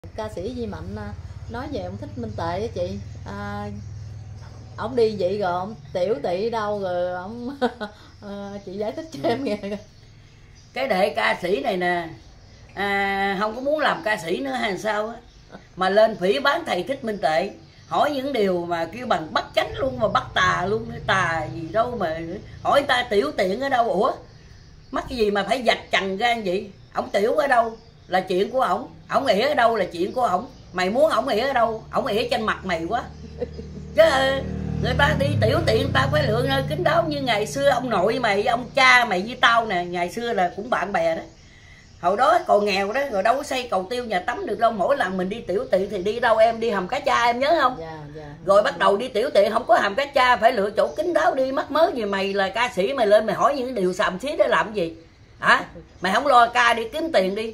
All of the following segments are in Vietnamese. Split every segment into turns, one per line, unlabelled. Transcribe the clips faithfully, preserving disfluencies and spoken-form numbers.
Ca sĩ Duy Mạnh nói về ông Thích Minh Tệ á chị, à, ông đi vậy rồi ông tiểu tỵ đâu rồi ông à, chị giải thích cho em nghe.
Cái đệ ca sĩ này nè, à, không có muốn làm ca sĩ nữa hay sao á, mà lên phỉ bán thầy Thích Minh Tệ, hỏi những điều mà kêu bằng bắt chánh luôn, mà bắt tà luôn, tà gì đâu mà hỏi người ta tiểu tiện ở đâu. Ủa mắc cái gì mà phải vạch trần ra vậy? Ổng tiểu ở đâu là chuyện của ổng, ổng ỉa ở đâu là chuyện của ổng. Mày muốn ổng ỉa ở đâu, ổng ỉa trên mặt mày quá chứ. Người ta đi tiểu tiện người ta phải lựa nơi kín đáo. Như ngày xưa ông nội mày, ông cha mày với tao nè, ngày xưa là cũng bạn bè đó. Hồi đó còn nghèo đó, rồi đâu có xây cầu tiêu nhà tắm được đâu. Mỗi lần mình đi tiểu tiện thì đi đâu em? Đi hầm cá cha, em nhớ không?
Dạ, dạ.
Rồi bắt đầu đi tiểu tiện không có hầm cá cha, phải lựa chỗ kín đáo đi. Mắc mớ gì mày là ca sĩ mày lên mày hỏi những điều xàm xí để làm gì hả? Mày không lo ca đi kiếm tiền đi.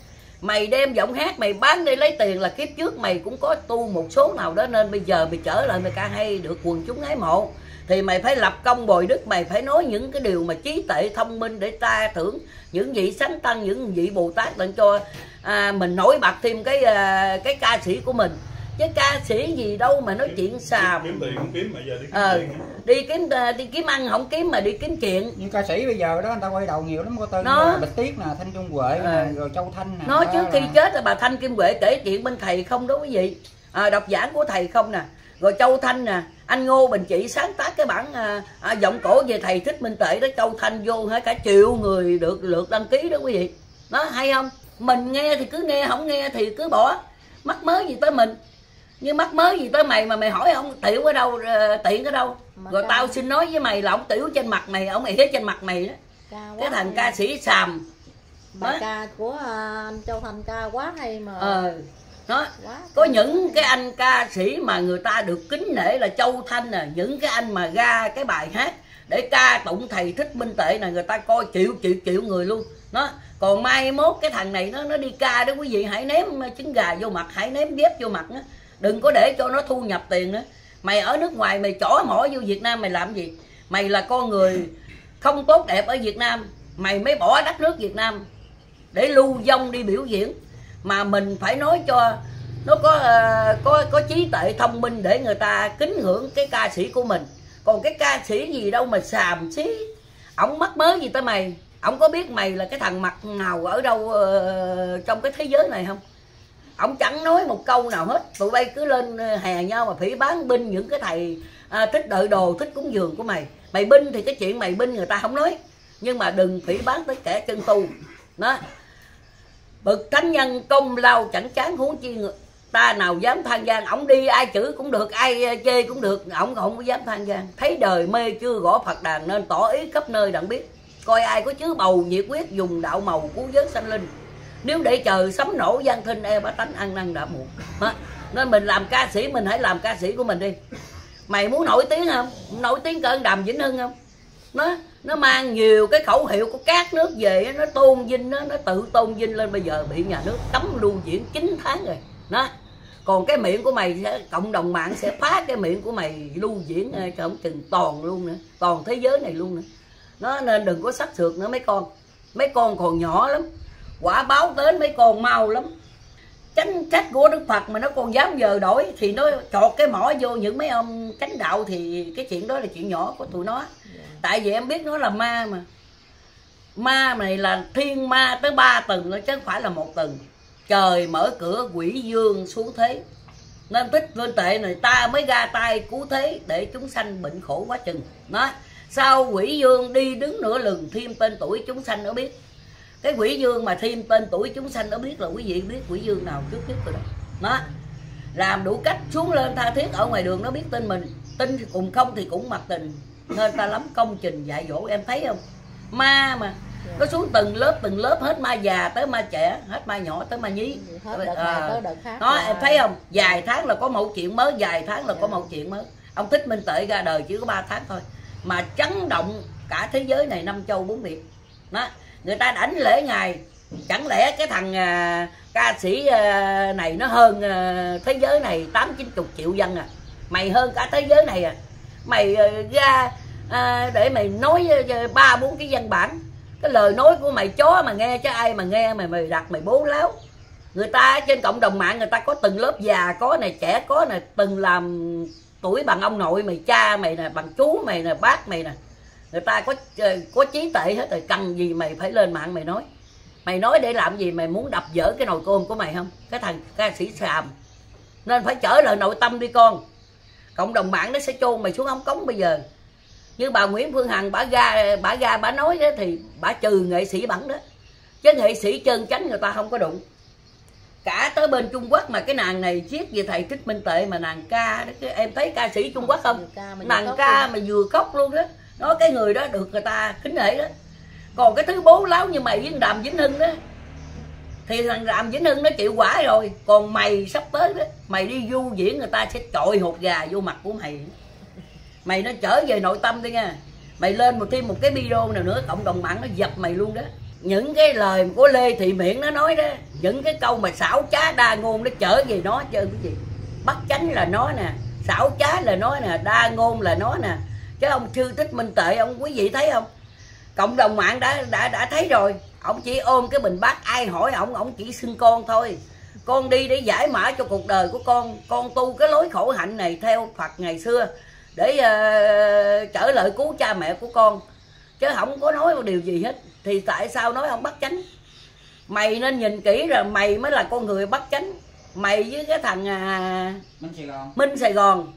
Mày đem giọng hát mày bán đi lấy tiền là kiếp trước mày cũng có tu một số nào đó, nên bây giờ mày trở lại mày ca hay được quần chúng ái mộ thì mày phải lập công bồi đức, mày phải nói những cái điều mà trí tuệ thông minh để ta thưởng những vị sánh tăng, những vị Bồ Tát lên cho à, mình nổi bật thêm cái à, cái ca sĩ của mình. Chứ ca sĩ gì đâu mà nói chuyện xàm.
Kiếm tiền không kiếm mà giờ đi kiếm
ờ,
tiền.
Đi kiếm đi kiếm ăn không kiếm mà đi kiếm chuyện.
Nhưng ca sĩ bây giờ đó người ta quay đầu nhiều lắm, có tên
nó
Bạch Tuyết nè, Thanh Trung Huệ
à,
nè, rồi Châu Thanh nè.
nó trước
là...
khi chết là bà Thanh Kim Huệ kể chuyện bên thầy không đó quý vị, à, độc giảng của thầy không nè. Rồi Châu Thanh nè, anh Ngô Bình Trị sáng tác cái bản à, à, giọng cổ về thầy Thích Minh Tệ đó. Châu Thanh vô hết cả triệu người được lượt đăng ký đó quý vị. Nó hay không? Mình nghe thì cứ nghe, không nghe thì cứ bỏ. Mắc mớ gì tới mình, nhưng mắc mớ gì tới mày mà mày hỏi ông tiểu ở đâu, tiện ở đâu. Mà rồi tao xin nói với mày là ông tiểu trên mặt mày, ông ỉa trên mặt mày đó. Cái thằng ca sĩ xàm.
Bài ca của anh Châu Thanh ca quá hay mà.
Ờ nó
quá
có những cái anh ca sĩ mà người ta được kính nể là Châu Thanh nè, những cái anh mà ra cái bài hát để ca tụng thầy Thích Minh Tệ là người ta coi triệu triệu triệu người luôn. Nó còn mai mốt cái thằng này nó nó đi ca đó quý vị, hãy ném trứng gà vô mặt, hãy ném dép vô mặt đó. Đừng có để cho nó thu nhập tiền nữa. Mày ở nước ngoài mày chỏ mỏ vô Việt Nam mày làm gì? Mày là con người không tốt đẹp ở Việt Nam, mày mới bỏ đất nước Việt Nam để lưu vong đi biểu diễn. Mà mình phải nói cho nó có uh, có có trí tuệ thông minh để người ta kính ngưỡng cái ca sĩ của mình. Còn cái ca sĩ gì đâu mà xàm xí. Ổng mắc mớ gì tới mày? Ổng có biết mày là cái thằng mặt nào ở đâu uh, trong cái thế giới này không? Ông chẳng nói một câu nào hết. Tụi bay cứ lên hè nhau mà phỉ bán binh những cái thầy à, thích đợi đồ, thích cúng dường của mày. Mày binh thì cái chuyện mày binh người ta không nói, nhưng mà đừng phỉ bán tới kẻ chân tu đó. Bậc thánh nhân công lao chẳng chán, huống chi người ta nào dám than gian. Ổng đi ai chửi cũng được, ai chê cũng được, ổng không có dám than gian. Thấy đời mê chưa gõ Phật đàn nên tỏ ý khắp nơi đặng biết. Coi ai có chứa bầu nhiệt quyết dùng đạo màu cứu giới sanh linh. Nếu để chờ sấm nổ gian thinh e bá tánh ăn năn đã muộn. Nên mình làm ca sĩ mình hãy làm ca sĩ của mình đi. Mày muốn nổi tiếng không? Nổi tiếng cỡ Đàm Vĩnh Hưng không? Nó nó mang nhiều cái khẩu hiệu của các nước về, nó tôn vinh nó, nó tự tôn vinh lên. Bây giờ bị nhà nước cấm lưu diễn chín tháng rồi. Đó. Còn cái miệng của mày, cộng đồng mạng sẽ phá cái miệng của mày lưu diễn không chừng toàn luôn nữa, toàn thế giới này luôn nữa. Nó nên đừng có sắc sược nữa mấy con. Mấy con còn nhỏ lắm, quả báo đến mấy con mau lắm. Chánh trách của Đức Phật mà nó còn dám giờ đổi thì nó chọt cái mỏ vô những mấy ông chánh đạo thì cái chuyện đó là chuyện nhỏ của tụi nó. Yeah. Tại vì em biết nó là ma mà. Ma này là thiên ma tới ba tầng chứ không phải là một tầng. Trời mở cửa quỷ dương xuống thế. Nên Thích Minh Tệ này ta mới ra tay cứu thế để chúng sanh bệnh khổ quá chừng. Đó. Sau quỷ dương đi đứng nửa lừng thêm tên tuổi chúng sanh nó biết. Cái quỷ dương mà thêm tên tuổi chúng sanh nó biết là quý vị biết quỷ dương nào trước nhất rồi đó. Nó làm đủ cách xuống lên tha thiết ở ngoài đường nó biết tên mình. Tin thì cùng không thì cũng mặc tình. Nên ta lắm công trình dạy dỗ, em thấy không? Ma mà nó xuống từng lớp từng lớp, hết ma già tới ma trẻ, hết ma nhỏ tới ma nhí.
Hết đợt
à,
này tới đợt khác.
Nó
là...
em thấy không? Vài tháng là có một chuyện mới, vài tháng là có một chuyện mới. Ông Thích Minh Tệ ra đời chỉ có ba tháng thôi mà chấn động cả thế giới này, năm châu bốn biển. Đó. Người ta đảnh lễ ngài. Chẳng lẽ cái thằng à, ca sĩ à, này nó hơn à, thế giới này tám chín chục triệu dân à? Mày hơn cả thế giới này à? Mày à, ra à, để mày nói ba bốn cái văn bản. Cái lời nói của mày chó mà nghe chứ ai mà nghe. Mày mày đặt mày bố láo. Người ta trên cộng đồng mạng người ta có từng lớp già có này, trẻ có này, từng làm tuổi bằng ông nội mày, cha mày nè, bằng chú mày nè, bác mày nè. Người ta có có trí tuệ hết rồi, cần gì mày phải lên mạng mày nói. Mày nói để làm gì? Mày muốn đập vỡ cái nồi cơm của mày không? Cái thằng ca sĩ xàm. Nên phải trở lại nội tâm đi con. Cộng đồng mạng nó sẽ chôn mày xuống ống cống bây giờ. Như bà Nguyễn Phương Hằng, bả ra bả ra bả nói đó thì bả trừ nghệ sĩ bẩn đó. Chứ nghệ sĩ chân chánh người ta không có đụng. Cả tới bên Trung Quốc mà cái nàng này viết về thầy Thích Minh Tuệ mà nàng ca đó, em thấy ca sĩ Trung Quốc không? Nàng ca mà vừa khóc luôn đó. Nói cái người đó được người ta kính nể đó. Còn cái thứ bố láo như mày với Đàm Vĩnh Hưng đó thì thằng Đàm Vĩnh Hưng nó chịu quả rồi. Còn mày sắp tới đó, mày đi du diễn người ta sẽ chọi hột gà vô mặt của mày. Mày nó trở về nội tâm đi nha. Mày lên một thêm một cái video nào nữa cộng đồng mạng nó dập mày luôn đó. Những cái lời của Lê Thị Miễn nó nói đó, những cái câu mà xảo trá đa ngôn nó trở về nó chơi cái gì. Bắt chánh là nó nè, xảo trá là nó nè, đa ngôn là nó nè. Chứ ông Sư Thích Minh Tuệ ông quý vị thấy không? Cộng đồng mạng đã đã đã thấy rồi. Ông chỉ ôm cái bình bát, ai hỏi ông ông chỉ xưng con thôi. Con đi để giải mã cho cuộc đời của con. Con tu cái lối khổ hạnh này theo Phật ngày xưa để uh, trở lại cứu cha mẹ của con. Chứ không có nói một điều gì hết. Thì tại sao nói ông bắt chánh? Mày nên nhìn kỹ rồi, mày mới là con người bắt chánh. Mày với cái thằng à,
Minh Sài Gòn,
Minh Sài Gòn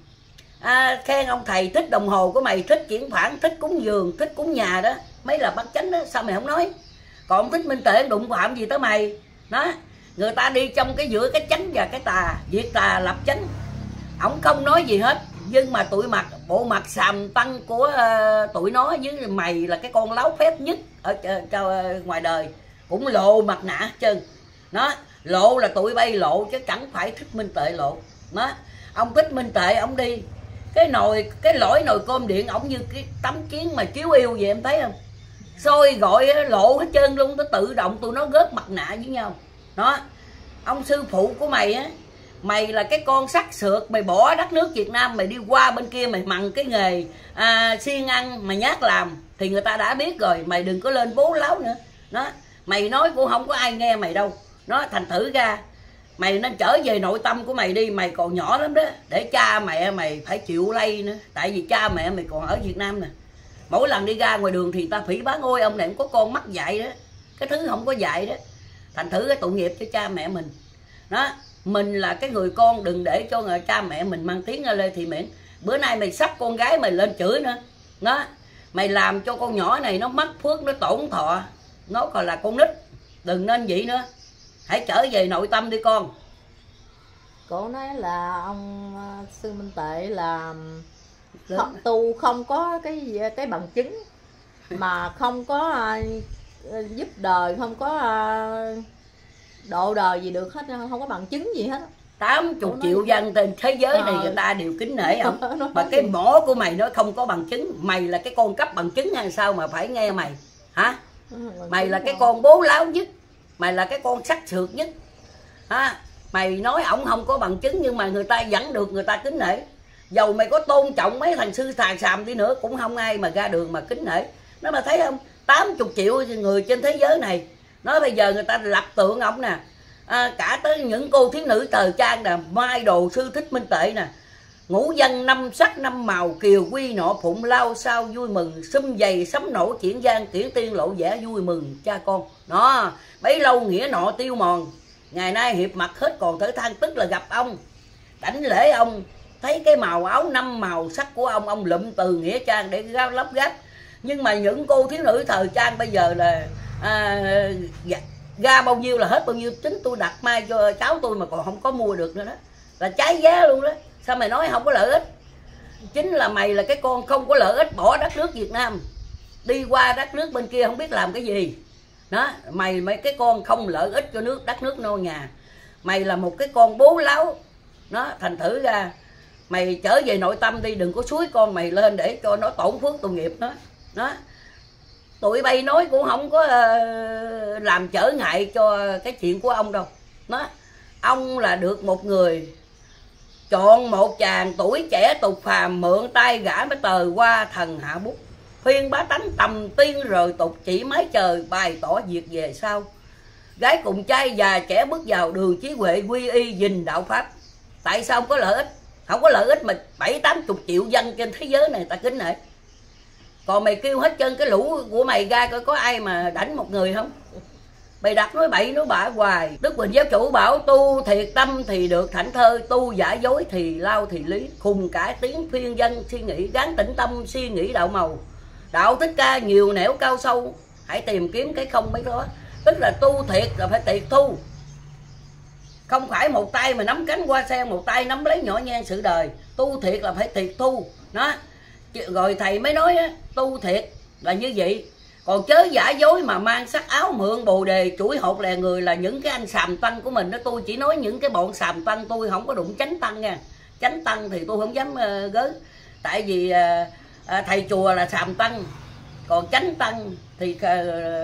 à, khen ông thầy thích đồng hồ của mày, thích chuyển khoản, thích cúng giường, thích cúng nhà đó, mấy là bắt chánh đó. Sao mày không nói? Còn Thích Minh Tuệ đụng phạm gì tới mày đó? Người ta đi trong cái giữa cái chánh và cái tà, việc tà lập chánh. Ông không nói gì hết. Nhưng mà tụi mặt bộ mặt xàm tăng của uh, tụi nó với mày là cái con láo phép nhất ở uh, ngoài đời, cũng lộ mặt nạ hết trơn. Nó lộ là tụi bay lộ chứ chẳng phải Thích Minh Tuệ lộ. Nó ông Thích Minh Tuệ ông đi cái nồi cái lỗi nồi cơm điện ổng như cái tấm kiến mà chiếu yêu vậy, em thấy không? Xôi gọi lộ hết trơn luôn, nó tự động tụi nó gớt mặt nạ với nhau. Đó, ông sư phụ của mày á, mày là cái con sắc sượt, mày bỏ đất nước Việt Nam mày đi qua bên kia mày mặn cái nghề à, siêng ăn mày nhát làm thì người ta đã biết rồi. Mày đừng có lên bố láo nữa. Đó, mày nói cũng không có ai nghe mày đâu. Nó thành thử ra mày nên trở về nội tâm của mày đi. Mày còn nhỏ lắm đó, để cha mẹ mày phải chịu lây nữa. Tại vì cha mẹ mày còn ở Việt Nam nè. Mỗi lần đi ra ngoài đường thì ta phỉ bán ôi ông này cũng có con mắc dạy đó, cái thứ không có dạy đó. Thành thử cái tội nghiệp cho cha mẹ mình. Đó, mình là cái người con, đừng để cho người cha mẹ mình mang tiếng Lê Thị Miễn. Bữa nay mày sắp con gái mày lên chửi nữa. Đó, mày làm cho con nhỏ này nó mất phước, nó tổn thọ, nó còn là con nít. Đừng nên vậy nữa. Hãy trở về nội tâm đi con.
Cổ nói là ông uh, Sư Minh Tuệ là không, tu không có cái cái bằng chứng mà không có uh, giúp đời, không có uh, độ đời gì được hết, không có bằng chứng gì hết.
Tám chục triệu dân trên thế giới này người ta đều kính nể ông. Mà cái mỏ của mày nó không có bằng chứng. Mày là cái con cấp bằng chứng hay sao mà phải nghe mày? Hả? Mày là cái con bố láo nhất. Mày là cái con sắc sượt nhất. Ha? Mày nói ổng không có bằng chứng nhưng mà người ta vẫn được người ta kính nể. Dầu mày có tôn trọng mấy thằng sư thà xàm đi nữa cũng không ai mà ra đường mà kính nể. Nó mà thấy không? tám mươi triệu người trên thế giới này. Nói bây giờ người ta lập tượng ổng nè. À, cả tới những cô thiếu nữ thời trang nè, mai đồ Sư Thích Minh Tuệ nè, ngũ dân năm sắc năm màu, kiều quy nọ phụng lao sao vui mừng, xum dày sấm nổ chuyển gian, kiển tiên lộ vẻ vui mừng cha con. Đó, bấy lâu nghĩa nọ tiêu mòn, ngày nay hiệp mặt hết còn thở than, tức là gặp ông đảnh lễ ông, thấy cái màu áo năm màu sắc của ông, ông lụm từ nghĩa trang để gáo lắp gáp. Nhưng mà những cô thiếu nữ thời trang bây giờ là à, ra bao nhiêu là hết bao nhiêu. Chính tôi đặt mai cho cháu tôi mà còn không có mua được nữa đó, là trái giá luôn đó. Sao mày nói không có lợi ích? Chính là mày là cái con không có lợi ích, bỏ đất nước Việt Nam đi qua đất nước bên kia không biết làm cái gì đó. Mày mấy cái con không lợi ích cho nước đất nước nô nhà. Mày là một cái con bố láo đó. Thành thử ra mày trở về nội tâm đi, đừng có xúi con mày lên để cho nó tổn phước tội nghiệp đó. Đó, tụi bay nói cũng không có uh, làm trở ngại cho cái chuyện của ông đâu. Đó, ông là được một người chọn một chàng tuổi trẻ tục phàm, mượn tay gã mới tờ qua thần hạ bút, khuyên bá tánh tầm tiên rồi tục chỉ mái trời, bày tỏ việc về sau. Gái cùng trai già trẻ bước vào đường trí huệ quy y gìn đạo pháp. Tại sao không có lợi ích? Không có lợi ích mà bảy tám chục triệu dân trên thế giới này ta kính nể. Còn mày kêu hết chân cái lũ của mày ra coi có ai mà đánh một người không? Mày đặt nói bậy nói bạ hoài. Đức Huỳnh Giáo Chủ bảo tu thiệt tâm thì được thảnh thơi, tu giả dối thì lao thì lý. Khùng cả tiếng phiên dân suy nghĩ, gắng tĩnh tâm suy nghĩ đạo màu. Đạo Thích Ca nhiều nẻo cao sâu, hãy tìm kiếm cái không mấy đó. Tức là tu thiệt là phải tiệt thu. Không phải một tay mà nắm cánh hoa sen, một tay nắm lấy nhỏ nhen sự đời. Tu thiệt là phải tiệt thu. Đó. Rồi thầy mới nói á, tu thiệt là như vậy. Còn chớ giả dối mà mang sắc áo mượn bồ đề chuỗi hột lè người là những cái anh sàm tăng của mình đó. Tôi chỉ nói những cái bọn sàm tăng, tôi không có đụng chánh tăng nha. Chánh tăng thì tôi không dám uh, gới. Tại vì uh, uh, thầy chùa là sàm tăng, còn chánh tăng thì uh,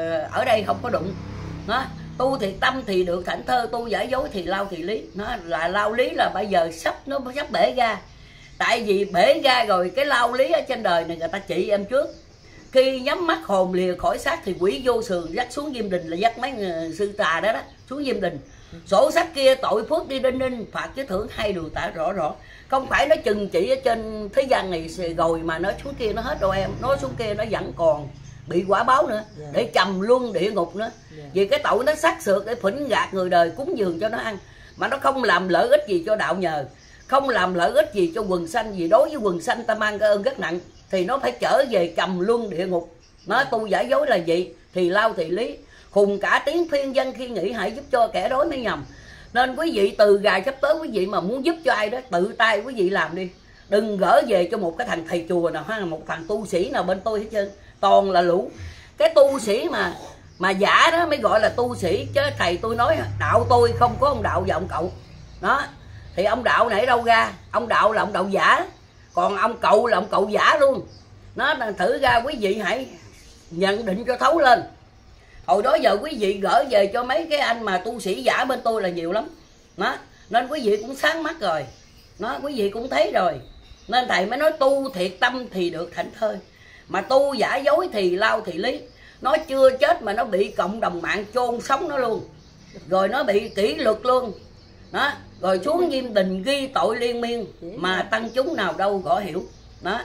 ở đây không có đụng. Đó. Tu thiệt tâm thì được thảnh thơ, tu giả dối thì lao thì lý. Nó là lao lý là bây giờ sắp nó sắp bể ra. Tại vì bể ra rồi cái lao lý ở trên đời này người ta trị em trước. Khi nhắm mắt hồn lìa khỏi xác thì quỷ vô sườn dắt xuống Diêm Đình, là dắt mấy người sư tà đó đó xuống Diêm Đình. Sổ sách kia tội phước đi đinh ninh, phạt chứ thưởng hai điều tả rõ rõ. Không phải nó chừng chỉ ở trên thế gian này rồi mà nó xuống kia nó hết đâu em. Nó xuống kia nó vẫn còn bị quả báo nữa, để trầm luân địa ngục nữa. Vì cái tội nó sát sượt để phỉnh gạt người đời cúng dường cho nó ăn, mà nó không làm lợi ích gì cho đạo nhờ, không làm lợi ích gì cho quần sanh. Vì đối với quần sanh ta mang cái ơn rất nặng, thì nó phải trở về trầm luân địa ngục. Nó tu giả dối là vậy, thì lao thì lý. Khùng cả tiếng phiên dân khi nghĩ hãy giúp cho kẻ đói mới nhầm. Nên quý vị từ gài sắp tới, quý vị mà muốn giúp cho ai đó, tự tay quý vị làm đi. Đừng gỡ về cho một cái thằng thầy chùa nào hay là một thằng tu sĩ nào bên tôi hết trơn. Toàn là lũ cái tu sĩ mà mà giả đó mới gọi là tu sĩ. Chứ thầy tôi nói đạo tôi không có ông đạo và ông cậu. Đó. Thì ông đạo này đâu ra? Ông đạo là ông đạo giả, còn ông cậu là ông cậu giả luôn. Nó thử ra quý vị hãy nhận định cho thấu lên. Hồi đó giờ quý vị gỡ về cho mấy cái anh mà tu sĩ giả bên tôi là nhiều lắm. Đó. Nên quý vị cũng sáng mắt rồi. Nó quý vị cũng thấy rồi. Nên thầy mới nói tu thiệt tâm thì được thảnh thơi, mà tu giả dối thì lao thì lý. Nó chưa chết mà nó bị cộng đồng mạng chôn sống nó luôn, rồi nó bị kỷ luật luôn. Đó. Rồi xuống Diêm Đình ghi tội liên miên, mà tăng chúng nào đâu gõ hiểu. Đó.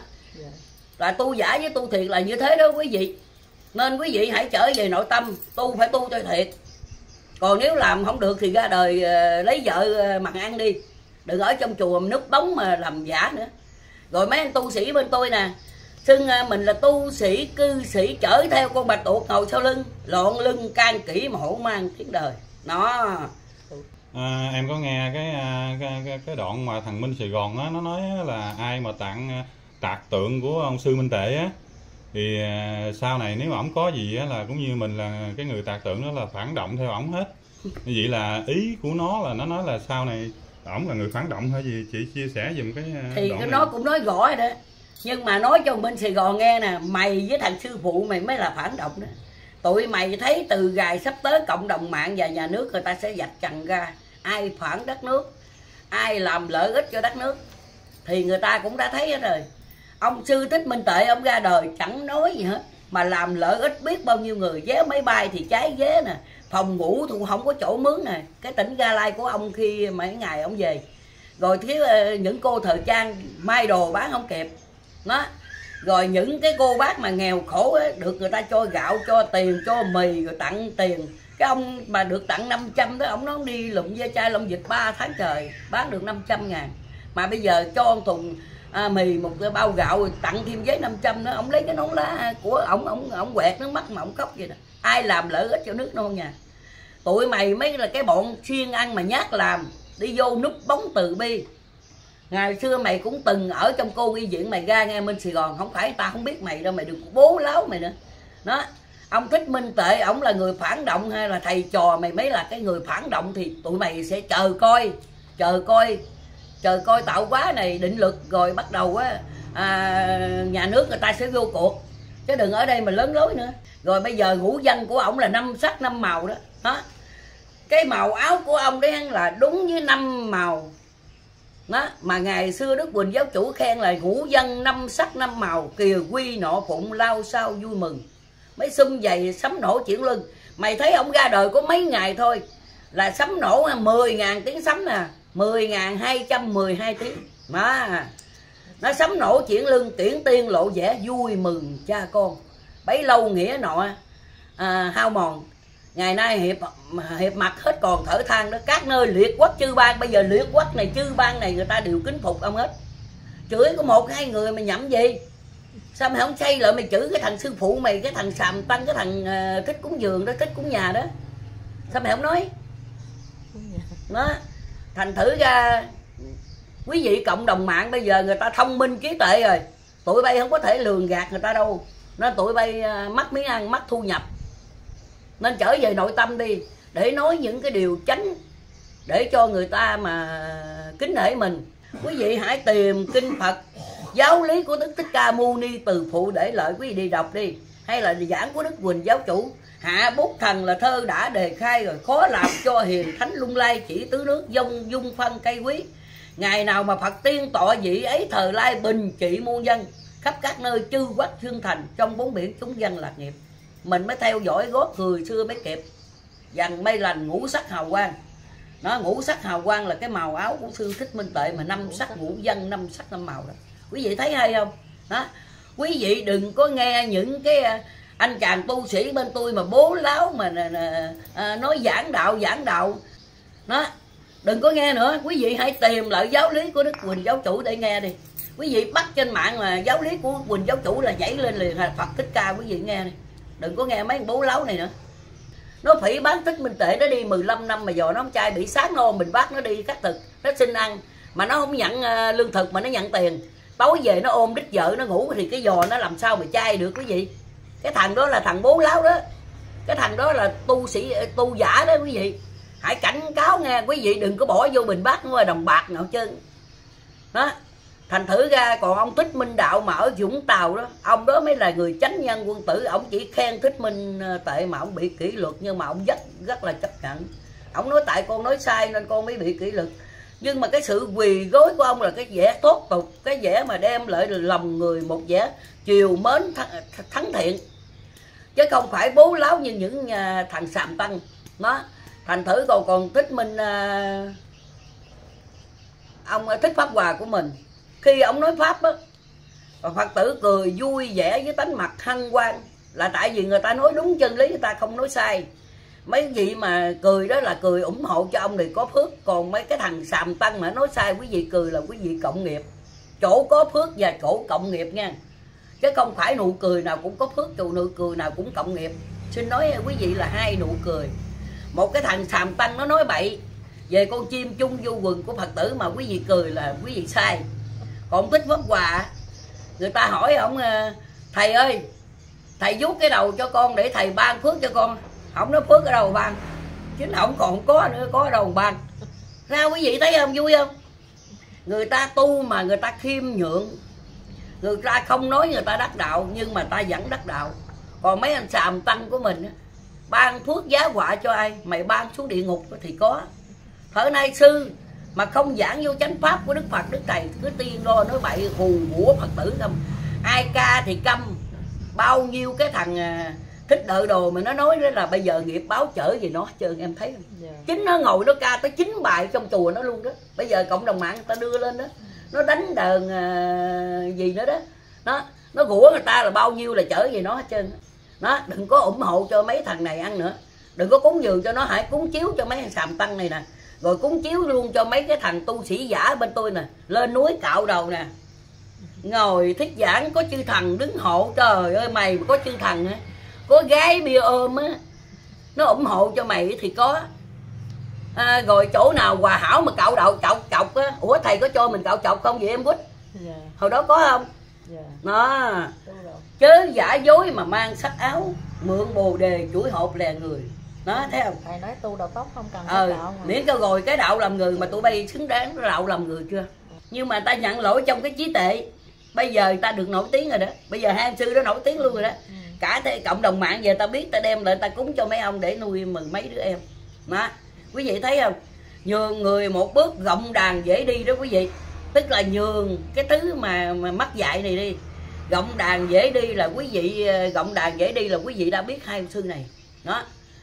Là tu giả với tu thiệt là như thế đó quý vị. Nên quý vị hãy trở về nội tâm, tu phải tu cho thiệt. Còn nếu làm không được thì ra đời uh, lấy vợ uh, mặn ăn đi. Đừng ở trong chùa núp bóng mà làm giả nữa. Rồi mấy anh tu sĩ bên tôi nè, xưng uh, mình là tu sĩ, cư sĩ, chở theo con bạch tuộc ngồi sau lưng, loạn lưng can kỹ mà hổ mang tiếng đời. Nó
À, em có nghe cái, cái cái đoạn mà thằng Minh Sài Gòn á, nó nói là ai mà tặng tạc tượng của ông Sư Minh Tệ á, thì sau này nếu mà ổng có gì á là cũng như mình là cái người tạc tượng đó là phản động theo ổng hết. Như vậy là ý của nó là nó nói là sau này ổng là người phản động hay gì? Chị chia sẻ giùm cái
thì
đoạn
cái
này.
nó cũng nói rõ rồi đó. Nhưng mà nói cho Minh Sài Gòn nghe nè, mày với thằng sư phụ mày mới là phản động đó. Tụi mày thấy từ gài sắp tới cộng đồng mạng và nhà nước người ta sẽ vạch trần ra ai phản đất nước, ai làm lợi ích cho đất nước, thì người ta cũng đã thấy hết rồi. Ông Sư Thích Minh Tệ ông ra đời chẳng nói gì hết, mà làm lợi ích biết bao nhiêu người. Vé máy bay thì cháy vé nè, phòng ngủ thì không có chỗ mướn nè. Cái tỉnh Gia Lai của ông khi mấy ngày ông về, rồi thiếu những cô thời trang may đồ bán không kịp. Đó. Rồi những cái cô bác mà nghèo khổ ấy, được người ta cho gạo, cho tiền, cho mì, rồi tặng tiền. Cái ông mà được tặng năm trăm đó, ông nó đi lụm ve chai lông vịt ba tháng trời bán được năm trăm ngàn. Mà bây giờ cho ông thùng à, mì, một cái bao gạo rồi tặng thêm giấy năm trăm nữa. Ông lấy cái nón lá của ông, ông, ông quẹt nước mắt mà ông khóc vậy đó. Ai làm lợi ích cho nước non nhà. Tụi mày mới là cái bọn chuyên ăn mà nhát làm, đi vô núp bóng từ bi. Ngày xưa mày cũng từng ở trong cô y viện, mày ra nghe Minh Sài Gòn, không phải ta không biết mày đâu, mày đừng bố láo mày nữa. Đó. Ông Thích Minh Tệ ổng là người phản động hay là thầy trò mày mới là cái người phản động, thì tụi mày sẽ chờ coi, chờ coi, chờ coi tạo hóa này định luật rồi bắt đầu á à, nhà nước người ta sẽ vô cuộc, chứ đừng ở đây mà lớn lối nữa. Rồi bây giờ ngũ dân của ổng là năm sắc năm màu đó. Đó. Cái màu áo của ông đấy là đúng với năm màu. Đó. Mà ngày xưa Đức Huỳnh Giáo Chủ khen là ngũ dân năm sắc năm màu, kiều quy nọ phụng lao sao vui mừng. Mấy xung giày sắm nổ chuyển lưng. Mày thấy ông ra đời có mấy ngày thôi là sấm nổ mười ngàn tiếng sấm nè, mười ngàn hai trăm mười hai tiếng mà nó sấm nổ chuyển lưng, tiễn tiên lộ vẻ vui mừng cha con, bấy lâu nghĩa nọ à, hao mòn. Ngày nay hiệp hiệp mặt hết còn thở than đó. Các nơi liệt quốc chư bang, bây giờ liệt quốc này chư bang này người ta đều kính phục ông hết. Chửi có một hai người mày nhậm gì? Sao mày không xây lại mày chửi cái thằng sư phụ mày, cái thằng Sàm Tăng, cái thằng uh, thích cúng giường đó, thích cúng nhà đó. Sao mày không nói? Đó. Thành thử ra quý vị cộng đồng mạng bây giờ người ta thông minh trí tuệ rồi, tụi bay không có thể lường gạt người ta đâu. Nên tụi bay uh, mắc miếng ăn, mắc thu nhập. Nên trở về nội tâm đi, để nói những cái điều chánh, để cho người ta mà kính nể mình. Quý vị hãy tìm kinh Phật, giáo lý của Đức Thích Ca Mâu Ni từ phụ để lợi, quý vị đi đọc đi. Hay là giảng của Đức Huỳnh Giáo Chủ, hạ bút thần là thơ đã đề khai rồi, khó làm cho hiền thánh lung lay, chỉ tứ nước dông dung phân cây quý. Ngày nào mà Phật tiên tọa vị ấy thời lai, bình trị muôn dân, khắp các nơi chư quốc hương thành, trong bốn biển chúng dân lạc nghiệp. Mình mới theo dõi gót người xưa mới kịp. Dằn mây lành ngũ sắc hào quang. Nó ngũ sắc hào quang là cái màu áo của sư Thích Minh Tuệ, mà năm sắc ngũ dân, năm sắc năm màu đó. Quý vị thấy hay không? Đó. Quý vị đừng có nghe những cái anh chàng tu sĩ bên tôi mà bố láo mà à, nói giảng đạo giảng đạo. Đó. Đừng có nghe nữa. Quý vị hãy tìm lại giáo lý của Đức Huỳnh Giáo Chủ để nghe đi. Quý vị bắt trên mạng là giáo lý của Huỳnh Giáo Chủ là nhảy lên liền Phật Thích Ca, quý vị nghe đi. Đừng có nghe mấy bố láo này nữa. Nó phỉ bán Thích Minh Tuệ, nó đi mười lăm năm mà giờ nó không trai, bị sáng nó ôm bình bát nó đi khắc thực, nó xin ăn mà nó không nhận uh, lương thực mà nó nhận tiền. Tối về nó ôm đích vợ nó ngủ thì cái giò nó làm sao mà trai được quý vị. Cái thằng đó là thằng bố láo đó. Cái thằng đó là tu sĩ tu giả đó quý vị. Hãy cảnh cáo nghe, quý vị đừng có bỏ vô bình bát ngoài đồng bạc nào trơn. Đó. Thành thử ra còn ông Thích Minh Đạo mà ở Vũng Tàu đó, ông đó mới là người chánh nhân quân tử. Ông chỉ khen Thích Minh Tuệ mà ông bị kỷ luật, nhưng mà ông rất rất là chấp nhận. Ông nói tại con nói sai nên con mới bị kỷ luật. Nhưng mà cái sự quỳ gối của ông là cái vẻ tốt tục, cái vẻ mà đem lại lòng người một vẻ chiều mến thắng thiện, chứ không phải bố láo như những thằng Sàm Tăng. Nó thành thử còn còn Thích Minh ông Thích Pháp Hòa của mình, khi ông nói pháp á, Phật tử cười vui vẻ với tánh mặt hân hoan, là tại vì người ta nói đúng chân lý, người ta không nói sai. Mấy vị mà cười đó là cười ủng hộ cho ông này có phước. Còn mấy cái thằng Sàm Tăng mà nói sai, quý vị cười là quý vị cộng nghiệp. Chỗ có phước và chỗ cộng nghiệp nha, chứ không phải nụ cười nào cũng có phước, chỗ nụ cười nào cũng cộng nghiệp. Xin nói quý vị là hai nụ cười. Một cái thằng Sàm Tăng nó nói bậy về con chim chung vô quần của Phật tử mà quý vị cười là quý vị sai. Còn Thích Pháp Hòa, người ta hỏi ông thầy ơi, thầy vuốt cái đầu cho con để thầy ban phước cho con. Không nói phước ở đâu ban, chứ không còn có nữa, có ở đâu ban. Sao quý vị thấy không, vui không? Người ta tu mà người ta khiêm nhượng, người ta không nói người ta đắc đạo, nhưng mà ta vẫn đắc đạo. Còn mấy anh Sàm Tăng của mình, ban phước giá họa cho ai, mày ban xuống địa ngục thì có. Thở nay sư mà không giảng vô chánh pháp của Đức Phật, Đức Thầy cứ tiên đo nói bậy hù bủa Phật tử không. Ai ca thì câm. Bao nhiêu cái thằng thích đợi đồ mà nó nói đó là bây giờ nghiệp báo chở gì nó hết trơn, em thấy không? Yeah. Chính nó ngồi nó ca tới chín bài trong chùa nó luôn đó. Bây giờ cộng đồng mạng người ta đưa lên đó, nó đánh đờn uh, gì nữa đó, nó nó rủa người ta là bao nhiêu là chở gì nó hết trơn. Nó đừng có ủng hộ cho mấy thằng này ăn nữa, đừng có cúng dường cho nó, hãy cúng chiếu cho mấy thằng Sàm Tăng này nè, rồi cúng chiếu luôn cho mấy cái thằng tu sĩ giả bên tôi nè, lên núi cạo đầu nè, ngồi thuyết giảng có chư thần đứng hộ. Trời ơi, mày mà có chư thần á, có gái bia ôm á, nó ủng hộ cho mày thì có. À, rồi chỗ nào hòa hảo mà cạo đầu cạo chọc á, ủa thầy có cho mình cạo chọc không vậy em Quýt? Yeah. Hồi đó có không? Yeah. Nó chớ giả dối mà mang sắc áo, mượn bồ đề chuỗi hộp lè người. Nó thấy không? Thầy nói tu đầu tóc không cần ờ, đạo mà. Miễn cho rồi cái đạo làm người mà tụi bay xứng đáng đạo làm người chưa? Nhưng mà ta nhận lỗi trong cái trí tuệ. Bây giờ ta được nổi tiếng rồi đó. Bây giờ hai anh sư đó nổi tiếng luôn rồi đó. Ừ. Cả thế cộng đồng mạng giờ ta biết, ta đem lại ta cúng cho mấy ông để nuôi mừng mấy đứa em. Đó. Quý vị thấy không? Nhường người một bước gọng đàn dễ đi đó quý vị. Tức là nhường cái thứ mà, mà mắc dạy này đi. Gọng đàn dễ đi là quý vị, gọng đàn dễ đi là quý vị đã biết hai sư này. Đó.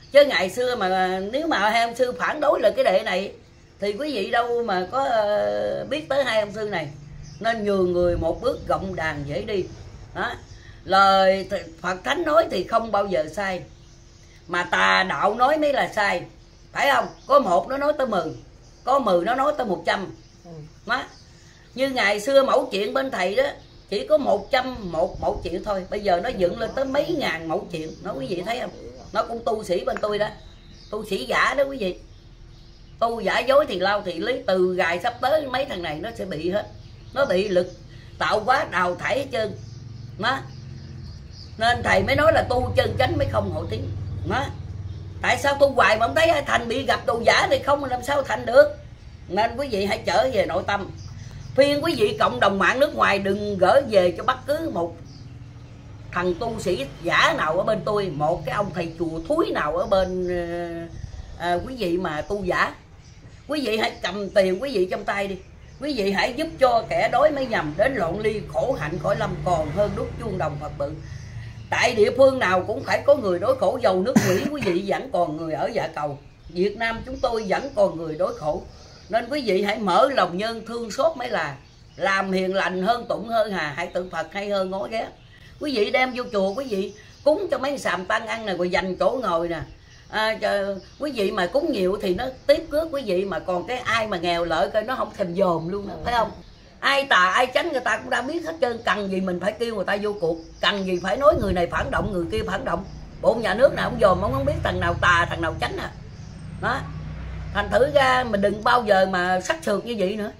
Chứ ngày xưa mà nếu mà hai ông sư phản đối là cái đệ này thì quý vị đâu mà có uh, biết tới hai ông sư này. Nên nhường người một bước, gọng đàn dễ đi đó. Lời Phật Thánh nói thì không bao giờ sai, mà tà đạo nói mới là sai, phải không? Có một nó nói tới mười, có mười nó nói tới một trăm đó. Như ngày xưa mẫu chuyện bên thầy đó chỉ có một trăm một mẫu chuyện thôi, bây giờ nó dựng lên tới mấy ngàn mẫu chuyện. Nó quý vị thấy không? Nó cũng tu sĩ bên tôi đó, tu sĩ giả đó quý vị. Tu giả dối thì lao thì lý, từ gài sắp tới mấy thằng này nó sẽ bị hết. Nó bị lực tạo quá đào thải hết trơn đó. Nên thầy mới nói là tu chân chánh mới không hộ tiếng đó. Tại sao tu hoài mà không thấy thành, bị gặp đồ giả thì không làm sao thành được. Nên quý vị hãy trở về nội tâm. Phiên quý vị cộng đồng mạng nước ngoài đừng gửi về cho bất cứ một thằng tu sĩ giả nào ở bên tôi, một cái ông thầy chùa thúi nào ở bên à, quý vị mà tu giả. Quý vị hãy cầm tiền quý vị trong tay đi, quý vị hãy giúp cho kẻ đói mới nhầm đến lộn ly khổ hạnh khỏi lâm, còn hơn đúc chuông đồng Phật bự. Tại địa phương nào cũng phải có người đối khổ, dầu nước Mỹ quý vị vẫn còn người ở dạ cầu, Việt Nam chúng tôi vẫn còn người đối khổ. Nên quý vị hãy mở lòng nhân thương xót mới là làm hiền lành hơn tụng hơn hà, hãy tượng Phật hay hơn ngó ghé. Quý vị đem vô chùa quý vị cúng cho mấy sàm tăng ăn nè, rồi dành chỗ ngồi nè. À, cho, quý vị mà cúng nhiều thì nó tiếp cước quý vị, mà còn cái ai mà nghèo lợi coi nó không thèm dòm luôn nè, phải không? Ai tà ai chánh người ta cũng đã biết hết trơn, cần gì mình phải kêu người ta vô cuộc, cần gì phải nói người này phản động người kia phản động. Bộ nhà nước nào cũng dòm, không biết thằng nào tà thằng nào chánh à đó. Thành thử ra mình đừng bao giờ mà sắc sược như vậy nữa.